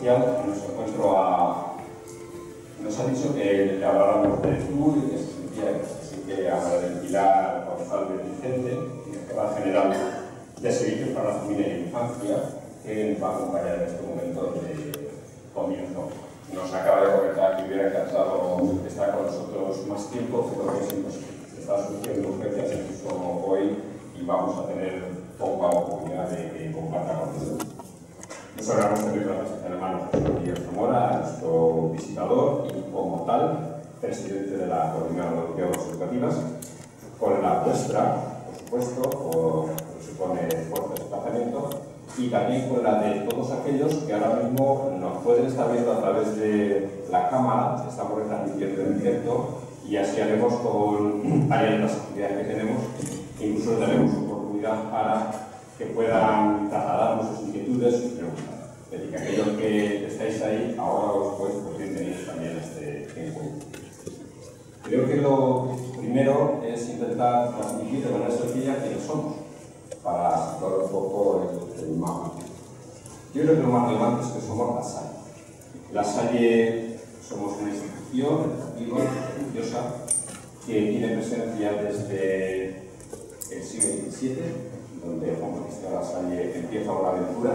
social nos encuentro nos ha dicho que habláramos de tú y que se sentía así que habla de Pilar González Vicente, directora general de Servicios para la Familia y la Infancia, que nos va a acompañar en este momento de comienzo. Nos acaba de comentar que hubiera encantado estar con nosotros más tiempo, pero que sí, pues, está surgiendo urgencias incluso hoy y vamos a tener poca oportunidad de que comparta con nosotros. Nos agradecemos también la presencia de mano de José Miguel Zamora, a nuestro visitador y como tal, presidente de la Coordinadora Europea de Obras Educativas, con la vuestra, por supuesto, por supone esfuerzo de desplazamiento, y también con la de todos aquellos que ahora mismo nos pueden estar viendo a través de la cámara, que estamos transmitiendo en directo, y así haremos con varias de las actividades que tenemos, incluso tenemos oportunidad para que puedan trasladarnos sus inquietudes, sus preguntas. Es decir, que aquellos que estáis ahí, ahora o después, pues bienvenidos también a este encuentro. Creo que lo primero es intentar transmitir de manera sencilla quiénes somos, para situar un poco el mapa. Yo creo que lo más relevante es que somos la Salle. La Salle somos una institución educativa, religiosa, que tiene presencia desde el siglo XVII, donde Juan Bautista La Salle empieza una aventura,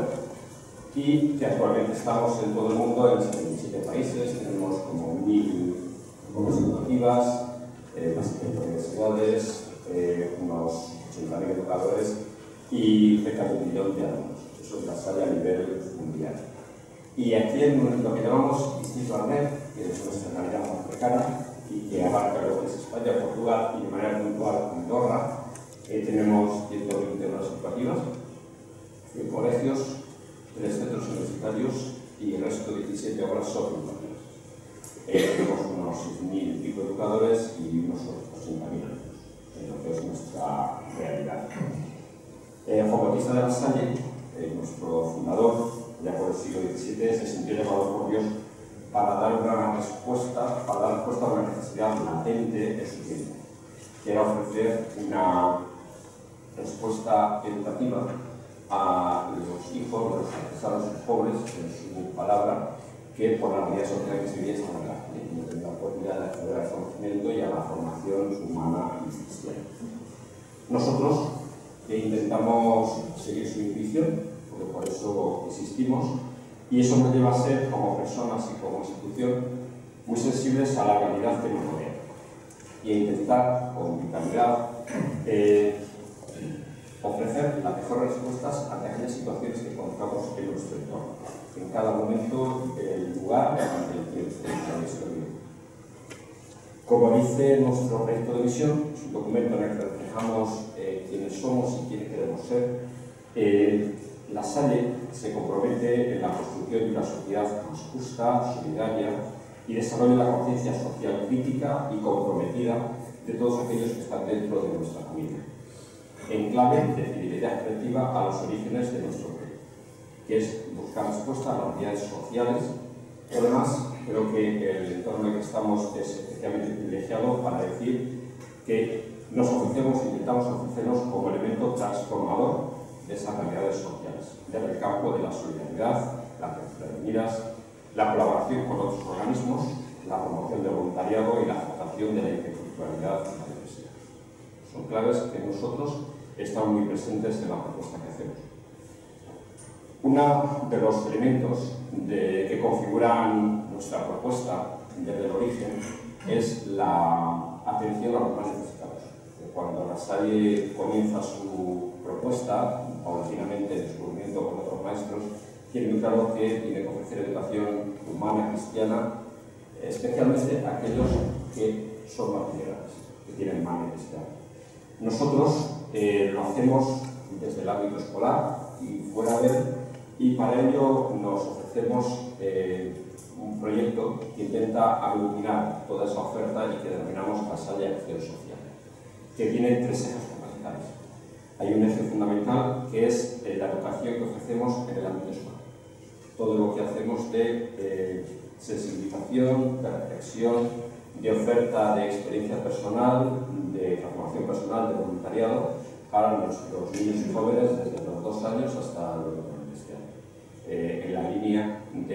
y que actualmente estamos en todo el mundo, en 77 países, tenemos como 1000 escuelas educativas, más de 100 universidades, unos 80.000 educadores y cerca de 1 millón de alumnos. Eso es La Salle a nivel mundial. Y aquí en lo que llamamos Distrito Arnet, que es nuestra realidad más cercana y que abarca lo que es España, Portugal y de manera puntual Andorra, tenemos 120 obras educativas, 100 colegios, 3 centros universitarios y el resto de 17 obras socioeducativas. Tenemos unos 6.000 y pico educadores y unos 80.000 alumnos, en lo que es nuestra realidad. Juan Bautista de La Salle, nuestro fundador, ya por el siglo XVII, se sintió llamado por Dios para dar una respuesta, a una necesidad latente en su tiempo, que era ofrecer una respuesta educativa a los hijos de los artesanos pobres, en su palabra, que por la realidad social que se vivía estaban en la calle, no tenían la oportunidad de acceder al conocimiento y a la formación humana y cristiana. Nosotros intentamos seguir su intuición, porque por eso existimos, y eso nos lleva a ser, como personas y como institución, muy sensibles a la realidad que nos rodea, y a intentar, con vitalidad, ofrecer las mejores respuestas a aquellas situaciones que encontramos en nuestro entorno, en cada momento, el lugar y el tiempo de la historia. Como dice nuestro proyecto de misión, es un documento en el que reflejamos quiénes somos y quiénes queremos ser. La Salle se compromete en la construcción de una sociedad más justa, solidaria y desarrolla la conciencia social crítica y comprometida de todos aquellos que están dentro de nuestra familia, en clave de fidelidad colectiva a los orígenes de nuestro proyecto, que es buscar respuesta a las realidades sociales. Además, creo que el entorno en el que estamos es especialmente privilegiado para decir que nos ofrecemos, intentamos ofrecernos como elemento transformador de esas realidades sociales, desde el campo de la solidaridad, la apertura de miras, la colaboración con otros organismos, la promoción del voluntariado y la aceptación de la interculturalidad y la diversidad. Son claves que nosotros están muy presentes en la propuesta que hacemos. Uno de los elementos que configuran nuestra propuesta desde el origen es la atención a los más necesitados. Cuando La Salle comienza su propuesta, paulatinamente en su movimiento con otros maestros, tiene muy claro que tiene que ofrecer educación humana, cristiana, especialmente a aquellos que son más vulnerables, que tienen más necesidad. Nosotros lo hacemos desde el ámbito escolar y fuera de él, y para ello nos ofrecemos un proyecto que intenta aglutinar toda esa oferta y que denominamos La Salle Acción Social, que tiene 3 ejes fundamentales. Hay un eje fundamental que es la educación que ofrecemos en el ámbito escolar. Todo lo que hacemos de sensibilización, de reflexión, de oferta de experiencia personal, de transformación personal, de voluntariado para nuestros niños y jóvenes desde los 2 años hasta los 20 años, en la línea de provocar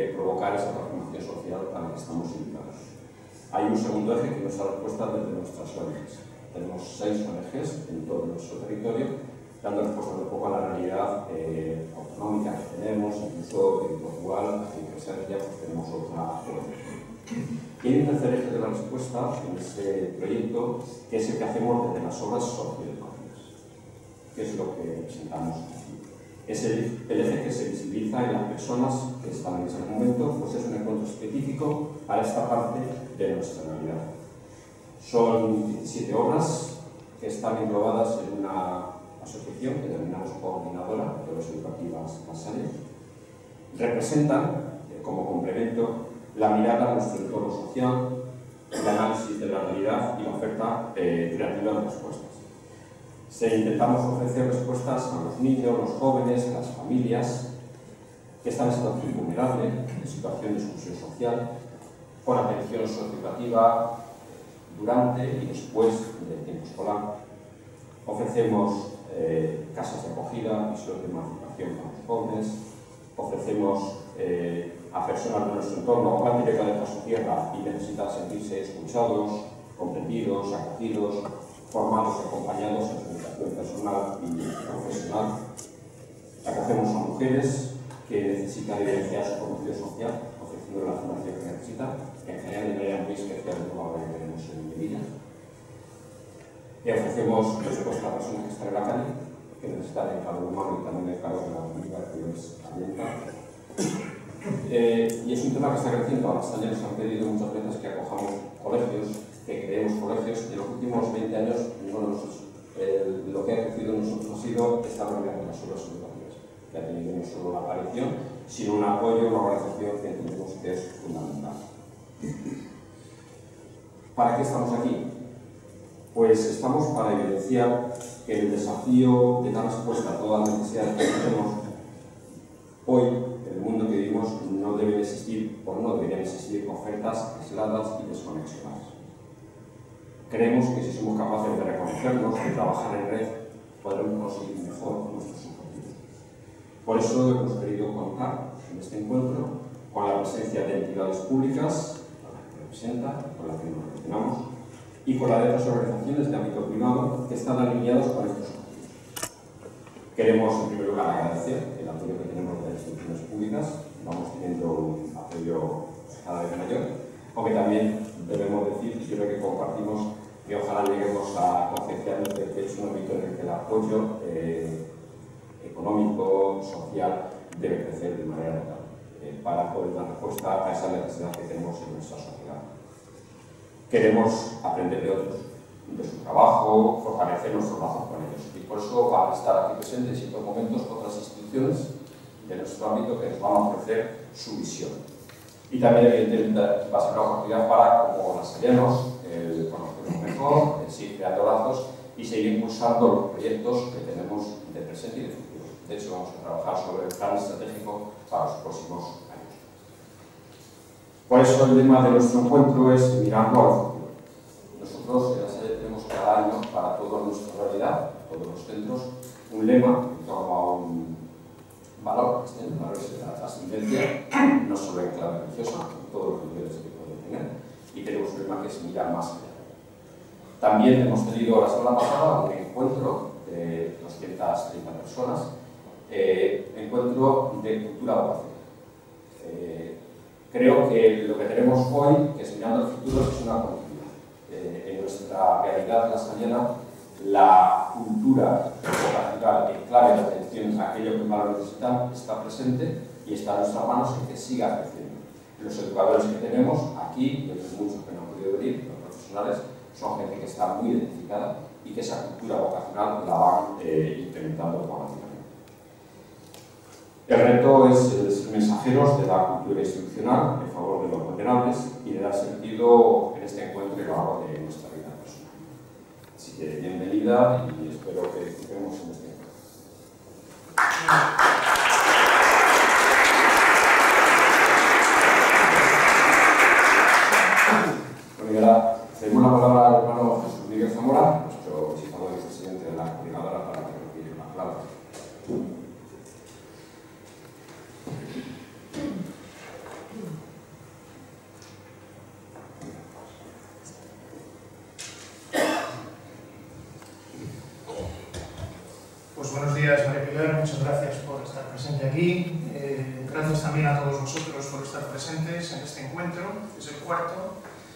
provocar esa transformación social a la que estamos invitados. Hay un segundo eje que nos da respuesta desde nuestras ONGs. Tenemos 6 ONGs en todo nuestro territorio, dando respuesta un poco a la realidad autonómica que tenemos, incluso en Portugal, aquí en presencia, pues tenemos otra ONG. Y hay un tercer eje de la respuesta en ese proyecto, que es el que hacemos desde las obras socioeconómicas, que es lo que presentamos aquí. Es el eje que se visibiliza en las personas que están en ese momento, pues es un encuentro específico para esta parte de nuestra realidad. Son 17 obras que están englobadas en una asociación que denominamos Coordinadora de Obras Educativas Casares. Representan, como complemento, la mirada a nuestro entorno social, el análisis de la realidad y la oferta creativa de respuestas. Intentamos ofrecer respuestas a los niños, los jóvenes, a las familias que están en situación vulnerable, en situación de exclusión social, con atención socioeducativa durante y después del tiempo escolar. Ofrecemos casas de acogida y sobre de emancipación para los jóvenes. Ofrecemos a personas de nuestro entorno o plan directa de su tierra y necesitan sentirse escuchados, comprendidos, acogidos, formados y acompañados en su educación personal y profesional. Acogemos a mujeres que necesitan evidenciar su formación social, ofreciendo la formación que necesitan, que en general de manera muy especial como ahora que tenemos en Melilla. Y ofrecemos respuesta a personas que están en la calle, que necesitan el calor humano y también el calor de la comunidad que es ambiental. Y es un tema que está creciendo. A las talleres nos han pedido muchas veces que acojamos colegios, que creemos colegios. En los últimos 20 años, lo que ha crecido en nosotros ha sido esta realidad de las obras educativas, que ha tenido no solo la aparición, sino un apoyo, una organización que entendemos que es fundamental. ¿Para qué estamos aquí? Pues estamos para evidenciar que el desafío de dar respuesta a todas las necesidades que tenemos hoy, en el mundo que vivimos, no debe existir o no deberían existir ofertas aisladas y desconexionadas. Creemos que si somos capaces de reconocernos, de trabajar en red, podremos conseguir mejor nuestros objetivos. Por eso hemos querido contar en este encuentro con la presencia de entidades públicas, con las que representa, con las que nos relacionamos, y con la de otras organizaciones de ámbito privado que están alineados con estos objetivos. Queremos, en primer lugar, agradecer el apoyo que tenemos de las instituciones públicas. Vamos teniendo un apoyo cada vez mayor, aunque también debemos decir, y creo que compartimos, que ojalá lleguemos a concienciarnos de que es un ámbito en el que el apoyo económico, social, debe crecer de manera notable para poder dar respuesta a esa necesidad que tenemos en nuestra sociedad. Queremos aprender de otros, de su trabajo, fortalecer nuestros lazos con ellos. Y por eso van a estar aquí presentes en estos momentos otras instituciones de nuestro ámbito que nos van a ofrecer su visión. Y también, evidentemente, va a ser una oportunidad para, como lasalleanos, el conocernos mejor, el seguir creando lazos y seguir impulsando los proyectos que tenemos de presente y de futuro. De hecho, vamos a trabajar sobre el plan estratégico para los próximos años. Por eso el lema de nuestro encuentro es mirando al futuro. Nosotros en la sede tenemos cada año para toda nuestra realidad, todos los centros, un lema en torno a un valor, el valor es la trascendencia, no solo en clave religiosa, en todos los niveles que puede tener, y tenemos un lema que es mirar más allá. También hemos tenido la semana pasada un encuentro de 230 personas, encuentro de cultura vocacional. Creo que lo que tenemos hoy, que es mirando al futuro, es una continuidad. En nuestra realidad lasalliana, la cultura vocacional en clave de atención a aquello que más lo necesitan está presente y está en nuestras manos en que siga creciendo. Los educadores que tenemos aquí, y otros muchos que no han podido venir, los profesionales, son gente que está muy identificada y que esa cultura vocacional la van implementando paulatinamente. El reto es ser mensajeros de la cultura institucional en favor de los vulnerables y de dar sentido en este encuentro y a lo largo de nuestra vida personal. Así que bienvenida y espero que disfrutemos en este encuentro. Bueno, y ahora cedemos la palabra al hermano Jesús Miguel Zamora, nuestro visitador y presidente de la coordinadora, para que nos pide una palabra. aquí. Gracias también a todos vosotros por estar presentes en este encuentro, es el cuarto.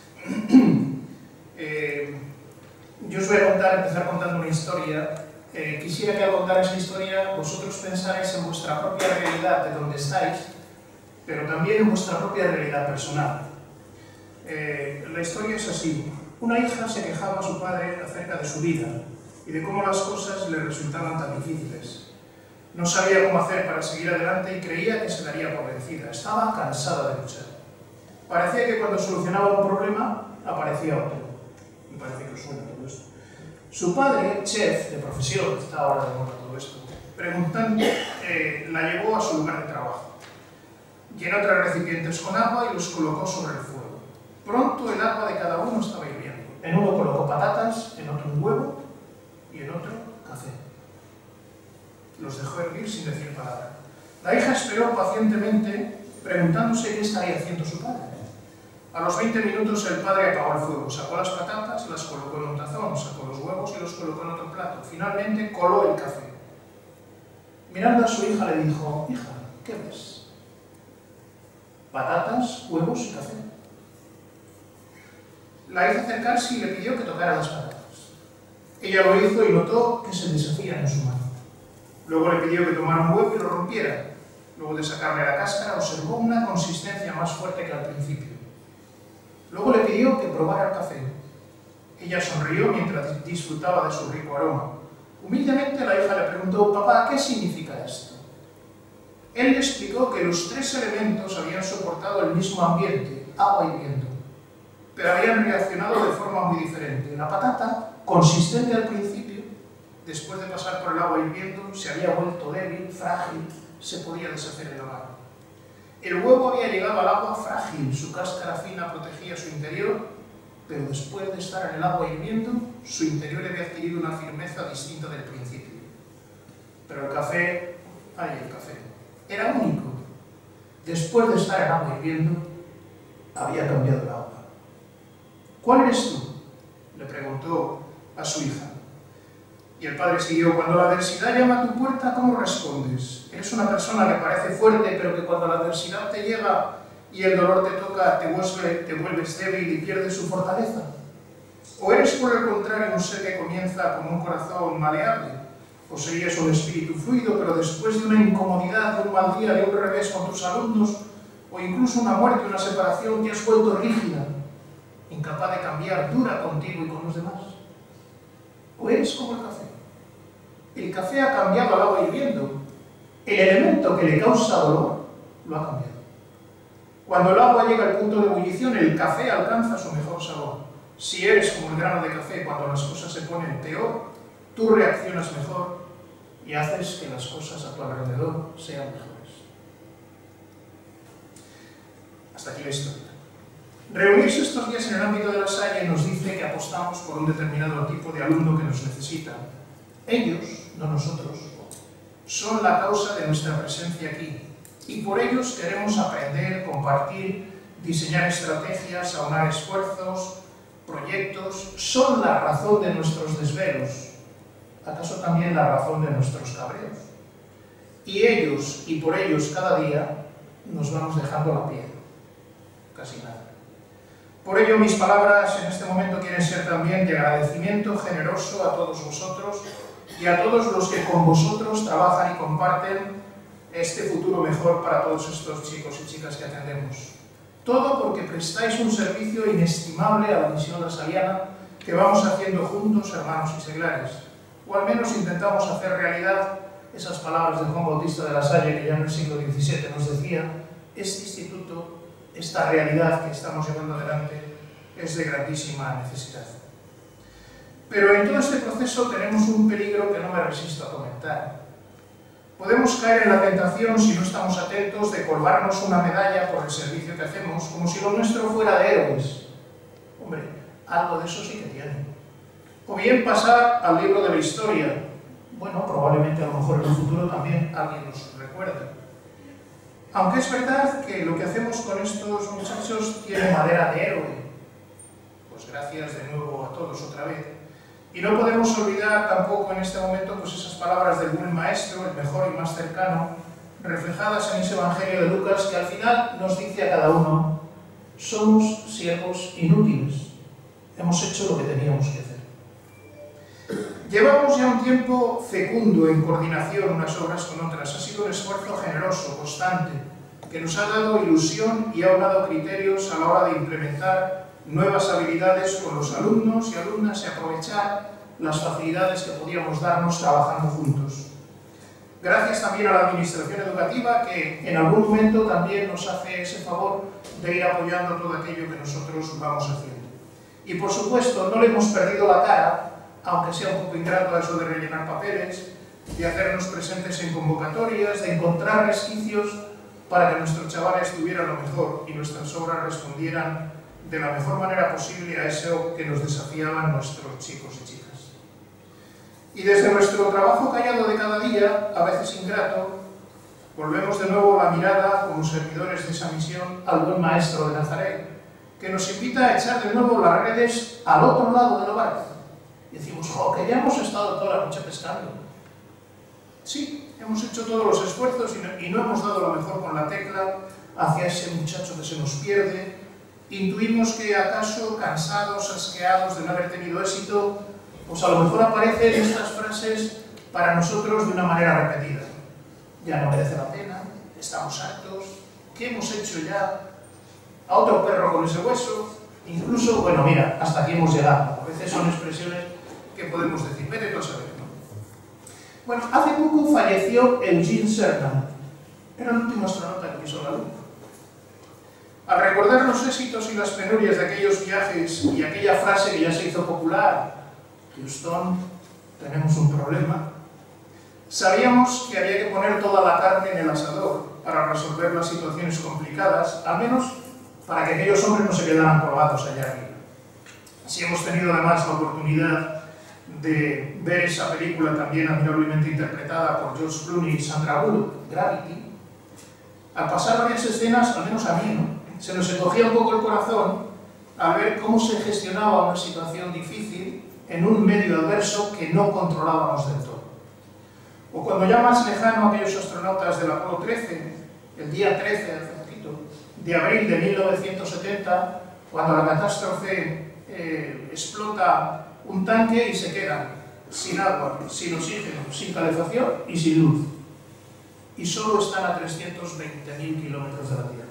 Yo os voy a empezar contando una historia. Quisiera que al contar esa historia vosotros pensáis en vuestra propia realidad de donde estáis, pero también en vuestra propia realidad personal. La historia es así. Una hija se quejaba a su padre acerca de su vida y de cómo las cosas le resultaban tan difíciles. No sabía cómo hacer para seguir adelante y creía que se daría por vencida. Estaba cansada de luchar. Parecía que cuando solucionaba un problema, aparecía otro. Me parece que os suena todo esto. Su padre, chef de profesión, está ahora de moda todo esto, preguntando, la llevó a su lugar de trabajo. Llenó 3 recipientes con agua y los colocó sobre el fuego. Pronto el agua de cada uno estaba hirviendo. En uno colocó patatas, en otro un huevo y en otro café. Los dejó hervir sin decir palabra. La hija esperó pacientemente, preguntándose qué estaría haciendo su padre. A los 20 minutos el padre apagó el fuego, sacó las patatas, las colocó en un tazón, sacó los huevos y los colocó en otro plato. Finalmente coló el café. Mirando a su hija le dijo: hija, ¿qué ves? Patatas, huevos y café. La hizo acercarse y le pidió que tocara las patatas. Ella lo hizo y notó que se deshacían en su mano. Luego le pidió que tomara un huevo y lo rompiera. Luego de sacarle la cáscara, observó una consistencia más fuerte que al principio. Luego le pidió que probara el café. Ella sonrió mientras disfrutaba de su rico aroma. Humildemente la hija le preguntó: papá, ¿qué significa esto? Él le explicó que los 3 elementos habían soportado el mismo ambiente, agua y viento, pero habían reaccionado de forma muy diferente. La patata, consistente al principio, después de pasar por el agua hirviendo, se había vuelto débil, frágil, se podía deshacer en la mano. El huevo había llegado al agua frágil, su cáscara fina protegía su interior, pero después de estar en el agua hirviendo, su interior había adquirido una firmeza distinta del principio. Pero el café, era único. Después de estar en agua hirviendo, había cambiado el agua. ¿Cuál eres tú?, le preguntó a su hija. Y el padre siguió: cuando la adversidad llama a tu puerta, ¿cómo respondes? ¿Eres una persona que parece fuerte, pero que cuando la adversidad te llega y el dolor te toca, te vuelves débil y pierdes su fortaleza? ¿O eres, por el contrario, un ser que comienza con un corazón maleable? ¿O serías un espíritu fluido, pero después de una incomodidad, de un mal día, de un revés con tus alumnos, o incluso una muerte, una separación, te has vuelto rígida, incapaz de cambiar, dura contigo y con los demás? ¿O eres como el café? El café ha cambiado al agua hirviendo. El elemento que le causa dolor lo ha cambiado. Cuando el agua llega al punto de ebullición, el café alcanza su mejor sabor. Si eres como el grano de café, cuando las cosas se ponen peor, tú reaccionas mejor y haces que las cosas a tu alrededor sean mejores. Hasta aquí la historia. Reunirse estos días en el ámbito de la Salle nos dice que apostamos por un determinado tipo de alumno que nos necesita. Ellos, no nosotros, son la causa de nuestra presencia aquí, y por ellos queremos aprender, compartir, diseñar estrategias, aunar esfuerzos, proyectos. Son la razón de nuestros desvelos, acaso también la razón de nuestros cabreos. Y ellos, y por ellos cada día, nos vamos dejando la piel, casi nada. Por ello mis palabras en este momento quieren ser también de agradecimiento generoso a todos vosotros y a todos los que con vosotros trabajan y comparten este futuro mejor para todos estos chicos y chicas que atendemos. Todo porque prestáis un servicio inestimable a la misión lasaliana que vamos haciendo juntos, hermanos y seglares. O al menos intentamos hacer realidad esas palabras de Juan Bautista de la Salle, que ya en el siglo XVII nos decía: este instituto, esta realidad que estamos llevando adelante, es de grandísima necesidad. Pero en todo este proceso tenemos un peligro que no me resisto a comentar. Podemos caer en la tentación, si no estamos atentos, de colgarnos una medalla por el servicio que hacemos, como si lo nuestro fuera de héroes. Hombre, algo de eso sí que tiene. O bien pasar al libro de la historia. Bueno, probablemente a lo mejor en el futuro también alguien nos recuerde. Aunque es verdad que lo que hacemos con estos muchachos tiene madera de héroe. Pues gracias de nuevo a todos otra vez. Y no podemos olvidar tampoco en este momento pues esas palabras del buen maestro, el mejor y más cercano, reflejadas en ese Evangelio de Lucas que al final nos dice a cada uno: somos siervos inútiles, hemos hecho lo que teníamos que hacer. Llevamos ya un tiempo fecundo en coordinación unas obras con otras. Ha sido un esfuerzo generoso, constante, que nos ha dado ilusión y ha dado criterios a la hora de implementar nuevas habilidades con los alumnos y alumnas y aprovechar las facilidades que podíamos darnos trabajando juntos. Gracias también a la Administración Educativa, que en algún momento también nos hace ese favor de ir apoyando todo aquello que nosotros vamos haciendo. Y por supuesto, no le hemos perdido la cara, aunque sea un poco ingrato eso de rellenar papeles, de hacernos presentes en convocatorias, de encontrar resquicios para que nuestros chavales tuvieran lo mejor y nuestras obras respondieran de la mejor manera posible a eso que nos desafiaban nuestros chicos y chicas. Y desde nuestro trabajo callado de cada día, a veces ingrato, volvemos de nuevo la mirada como servidores de esa misión al buen maestro de Nazaret, que nos invita a echar de nuevo las redes al otro lado de la barca. Y decimos: ¡jo, que ya hemos estado toda la noche pescando! Sí, hemos hecho todos los esfuerzos y no hemos dado lo mejor con la tecla hacia ese muchacho que se nos pierde. Intuimos que acaso, cansados, asqueados de no haber tenido éxito, pues a lo mejor aparecen estas frases para nosotros de una manera repetida. Ya no merece la pena, estamos hartos, ¿qué hemos hecho ya? A otro perro con ese hueso, incluso, bueno, mira, hasta aquí hemos llegado. A veces son expresiones que podemos decir, vete tú a saber, ¿no? Bueno, hace poco falleció Eugene Cernan, era el último astronauta que pisó la Luna. Al recordar los éxitos y las penurias de aquellos viajes y aquella frase que ya se hizo popular: Houston, tenemos un problema, sabíamos que había que poner toda la carne en el asador para resolver las situaciones complicadas, al menos para que aquellos hombres no se quedaran colgados allá arriba. Si hemos tenido además la oportunidad de ver esa película también admirablemente interpretada por George Clooney y Sandra Bullock, Gravity, al pasar varias escenas, al menos a mí, ¿no?, se nos encogía un poco el corazón al ver cómo se gestionaba una situación difícil en un medio adverso que no controlábamos del todo. O cuando ya más lejano aquellos astronautas del Apolo 13, el día 13, hace poquito, de abril de 1970, cuando la catástrofe explota un tanque y se quedan sin agua, sin oxígeno, sin calefacción y sin luz. Y solo están a 320.000 kilómetros de la Tierra.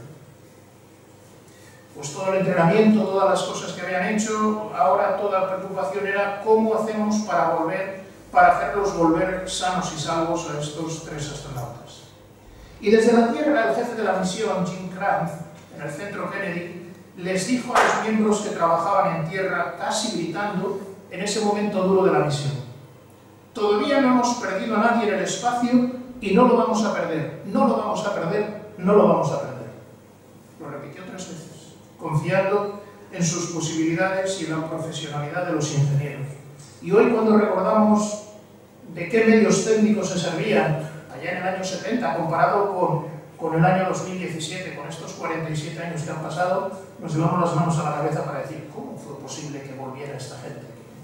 Pues todo el entrenamiento, todas las cosas que habían hecho, ahora toda la preocupación era cómo hacemos para hacerlos volver sanos y salvos a estos tres astronautas. Y desde la Tierra, el jefe de la misión, Jim Kranz, en el centro Kennedy, les dijo a los miembros que trabajaban en tierra, casi gritando, en ese momento duro de la misión: todavía no hemos perdido a nadie en el espacio y no lo vamos a perder, no lo vamos a perder, no lo vamos a perder. Lo repitió 3 veces, confiando en sus posibilidades y en la profesionalidad de los ingenieros. Y hoy, cuando recordamos de qué medios técnicos se servían allá en el año 70, comparado con el año 2017, con estos 47 años que han pasado, nos llevamos las manos a la cabeza para decir: ¿cómo fue posible que volviera esta gente?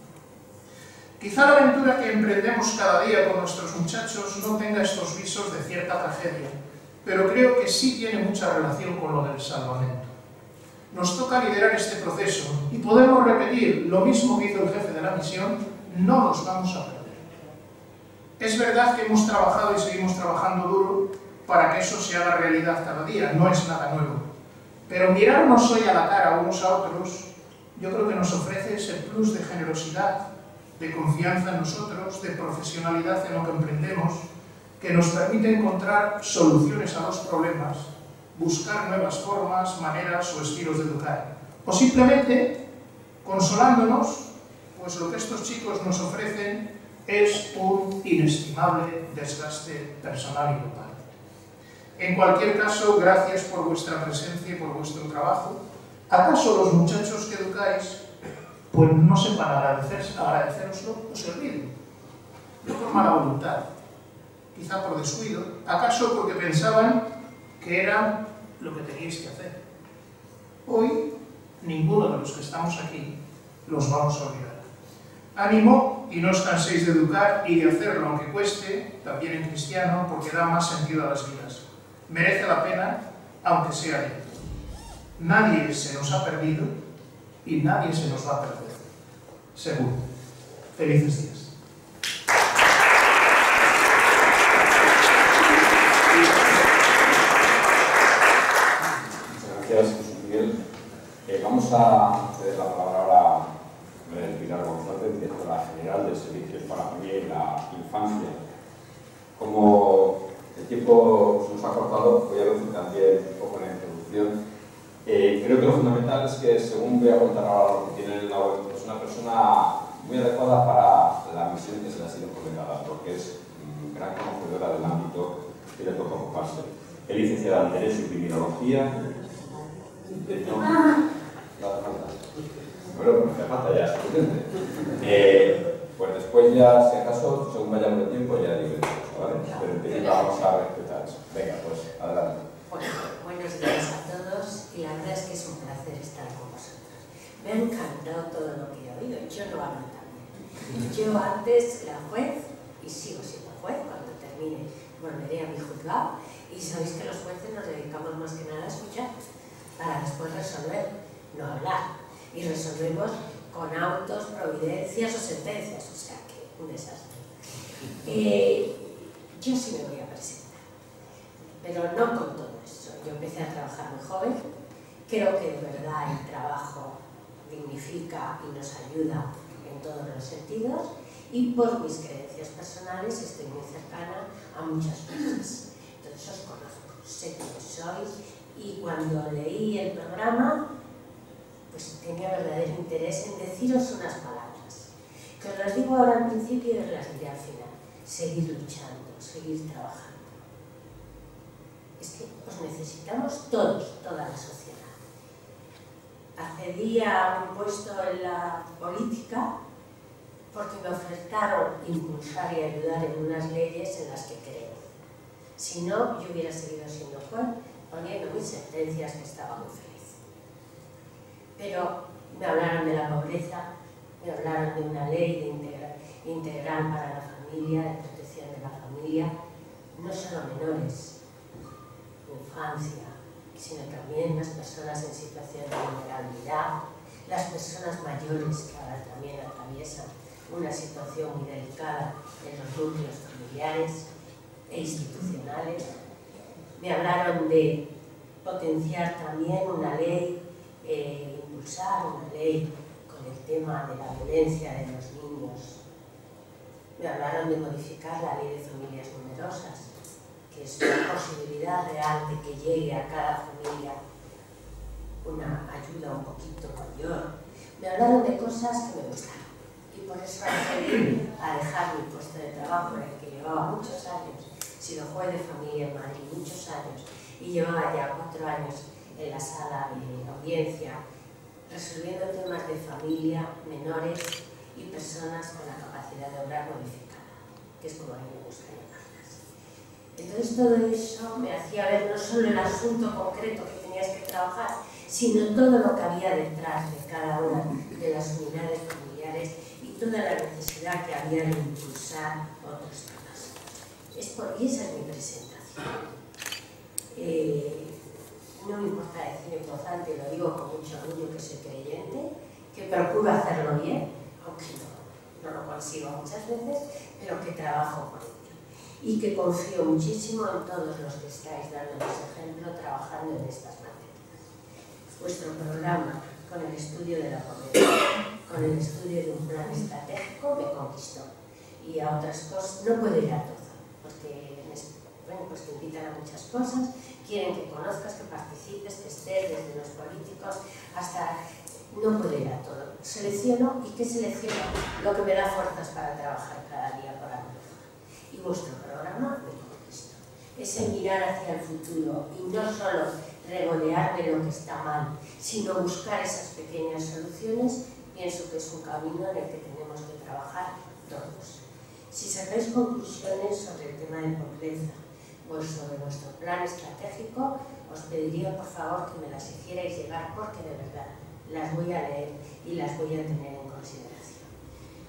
Quizá la aventura que emprendemos cada día con nuestros muchachos no tenga estos visos de cierta tragedia, pero creo que sí tiene mucha relación con lo del salvamento. Nos toca liderar este proceso y podemos repetir lo mismo que hizo el jefe de la misión: no nos vamos a perder. Es verdad que hemos trabajado y seguimos trabajando duro para que eso se haga realidad cada día, no es nada nuevo. Pero mirarnos hoy a la cara unos a otros, yo creo que nos ofrece ese plus de generosidad, de confianza en nosotros, de profesionalidad en lo que emprendemos, que nos permite encontrar soluciones a los problemas, buscar nuevas formas, maneras o estilos de educar. O simplemente, consolándonos, pues lo que estos chicos nos ofrecen es un inestimable desgaste personal y grupal. En cualquier caso, gracias por vuestra presencia y por vuestro trabajo. ¿Acaso los muchachos que educáis pues no sepan agradeceroslo o se olviden? No por mala voluntad, quizá por descuido, acaso porque pensaban que era lo que teníais que hacer. Hoy, ninguno de los que estamos aquí los vamos a olvidar. Ánimo y no os canséis de educar y de hacerlo, aunque cueste, también en cristiano, porque da más sentido a las vidas. Merece la pena, aunque sea lento. Nadie se nos ha perdido y nadie se nos va a perder. Seguro. Felices días. Gracias, José Miguel. Vamos a ceder la palabra ahora a Pilar González, directora general de Servicios para la Familia y la Infancia. Como el tiempo se nos ha cortado, voy a decir también un poco en la introducción. Creo que lo fundamental es que, según voy a contar ahora lo que tiene en la web, es una persona muy adecuada para la misión que se le ha sido encomendada, porque es gran conocedora del ámbito que le toca ocuparse. Es licenciada en Derecho y Criminología. Bueno, pues me falta ya, es suficiente. Pues después ya, si acaso, según vayamos de tiempo, ya digo, ¿vale? Pero en principio vamos a respetar eso. Venga, pues, adelante. Bueno, buenos días a todos y la verdad es que es un placer estar con vosotros. Me ha encantado todo lo que he oído, yo no hablo tan bien. Yo antes era juez y sigo siendo juez, cuando termine volveré a mi juzgado y sabéis que los jueces nos dedicamos más que nada a escuchar para después resolver, no hablar. Y resolvemos con autos, providencias o sentencias, o sea que un desastre. Yo sí me voy a presentar, pero no con todo eso. Yo empecé a trabajar muy joven, creo que de verdad el trabajo dignifica y nos ayuda en todos los sentidos y por mis creencias personales estoy muy cercana a muchas cosas. Entonces os conozco, sé quiénes sois y cuando leí el programa pues tenía verdadero interés en deciros unas palabras que os las digo ahora al principio y os las diré al final. Seguir luchando, seguir trabajando. Es que os necesitamos todos, toda la sociedad. Accedí a un puesto en la política porque me ofertaron impulsar y ayudar en unas leyes en las que creo. Si no, yo hubiera seguido siendo juez, poniendo mis sentencias que estaba muy feliz. Pero me hablaron de la pobreza, me hablaron de una ley integral para la familia, de protección de la familia, no solo menores, infancia, sino también las personas en situación de vulnerabilidad, las personas mayores que ahora también atraviesan una situación muy delicada en los núcleos familiares e institucionales. Me hablaron de potenciar también una ley, impulsar una ley con el tema de la violencia de los niños. Me hablaron de modificar la ley de familias numerosas, que es una posibilidad real de que llegue a cada familia una ayuda un poquito mayor. Me hablaron de cosas que me gustaron y por eso accedí a dejar mi puesto de trabajo en el que llevaba muchos años. He sido juez de familia en Madrid muchos años y llevaba ya 4 años en la sala de audiencia resolviendo temas de familia, menores y personas con la capacidad de obrar modificada, que es como a mí me gusta llamarlas. Entonces todo eso me hacía ver no solo el asunto concreto que tenías que trabajar, sino todo lo que había detrás de cada una de las unidades familiares y toda la necesidad que había de impulsar otros temas. Y esa es mi presentación. No me importa decir en voz alta, y lo digo con mucho orgullo que soy creyente, que procuro hacerlo bien, aunque no lo consigo muchas veces, pero que trabajo por ello. Y que confío muchísimo en todos los que estáis dándonos ejemplo trabajando en estas materias. Vuestro programa, con el estudio de la pobreza, con el estudio de un plan estratégico, me conquistó. Y a otras cosas no puedo ir a todo, porque bueno, pues te invitan a muchas cosas, quieren que conozcas, que participes, que estés desde los políticos hasta... No puedo ir a todo. Selecciono, ¿y qué selecciono? Lo que me da fuerzas para trabajar cada día para mí. Y vuestro programa me conquistó. Ese mirar hacia el futuro y no solo regodearme lo que está mal, sino buscar esas pequeñas soluciones, pienso que es un camino en el que tenemos que trabajar todos. Si sacáis conclusiones sobre el tema de pobreza, sobre vuestro plan estratégico, os pediría por favor que me las hicierais llegar porque de verdad las voy a leer y las voy a tener en consideración.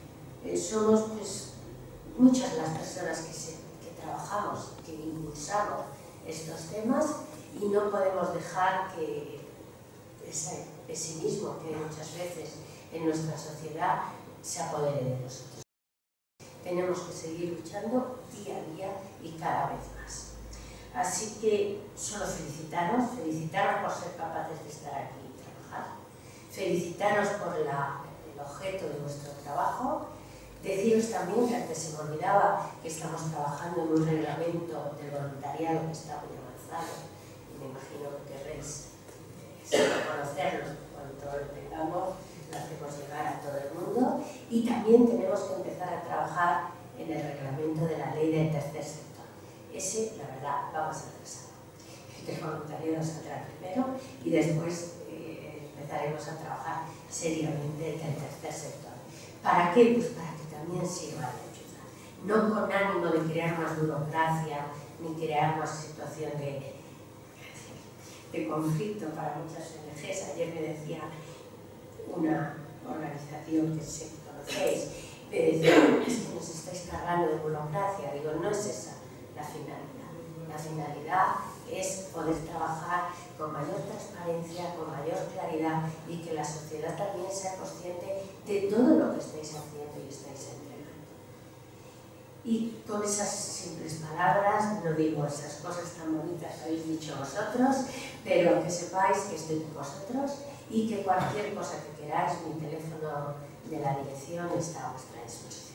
somos pues, muchas las personas que trabajamos, que impulsamos estos temas y no podemos dejar que ese pesimismo que hay muchas veces en nuestra sociedad se apodere de nosotros. Tenemos que seguir luchando día a día y cada vez más. Así que solo felicitaros por ser capaces de estar aquí y trabajar, felicitaros por el objeto de vuestro trabajo, deciros también que antes se me olvidaba que estamos trabajando en un reglamento del voluntariado que está muy avanzado y me imagino que querréis conocerlo cuando lo tengamos, lo hacemos llegar a todo el mundo y también tenemos que empezar a trabajar en el reglamento de la ley del tercer sector. Ese, la verdad, vamos atrasado. El voluntariado saldrá primero y después empezaremos a trabajar seriamente el del tercer sector. ¿Para qué? Pues para que también sirva de ayuda. No con ánimo de crear más burocracia ni crear más situación de conflicto para muchas ONGs. Ayer me decía una organización que sé que conocéis, me decía, es que nos estáis cargando de burocracia. Digo, no es esa la finalidad. La finalidad es poder trabajar con mayor transparencia, con mayor claridad y que la sociedad también sea consciente de todo lo que estáis haciendo y estáis entregando. Y con esas simples palabras, no digo esas cosas tan bonitas que habéis dicho vosotros, pero que sepáis que estoy con vosotros y que cualquier cosa que queráis, mi teléfono de la dirección está a vuestra disposición.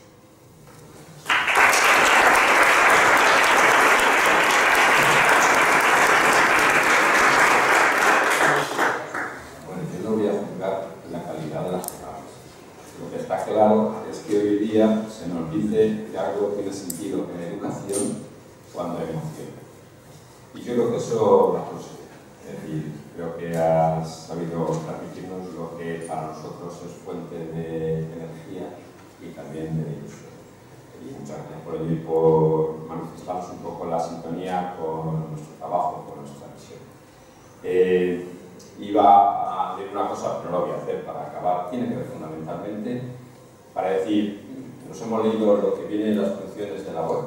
Bueno, yo no voy a juzgar la calidad de las palabras. Lo que está claro es que hoy día se nos dice que algo tiene sentido en educación cuando hay emoción. Y yo creo que eso la conseguirá. Es decir, creo que has sabido transmitirnos lo que para nosotros es fuente de energía y también de ilusión. Y muchas gracias por ello y por manifestarnos un poco la sintonía con nuestro trabajo, con nuestra misión. Iba a decir una cosa, pero no lo voy a hacer para acabar. Tiene que ver fundamentalmente para decir, nos hemos leído lo que viene en las funciones de la web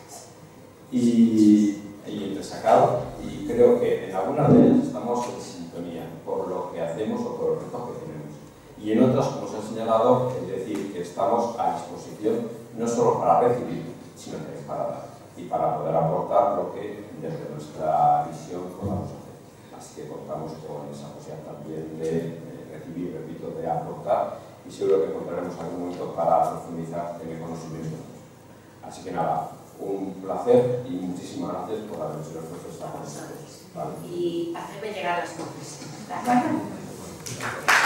y entresacado, y creo que en algunas de ellas estamos en sintonía por lo que hacemos o por los retos que tenemos. Y en otras, como se ha señalado, es decir, que estamos a disposición no solo para recibir, sino también para dar y para poder aportar lo que desde nuestra visión podamos hacer. Así que contamos con esa posibilidad también de recibir, repito, de aportar, y seguro que encontraremos algún momento para profundizar en el conocimiento. Así que nada, un placer y muchísimas gracias por haber hecho el esfuerzo de estar con nosotros. ¿Vale? Y hacerme llegar las conclusiones. ¿De acuerdo?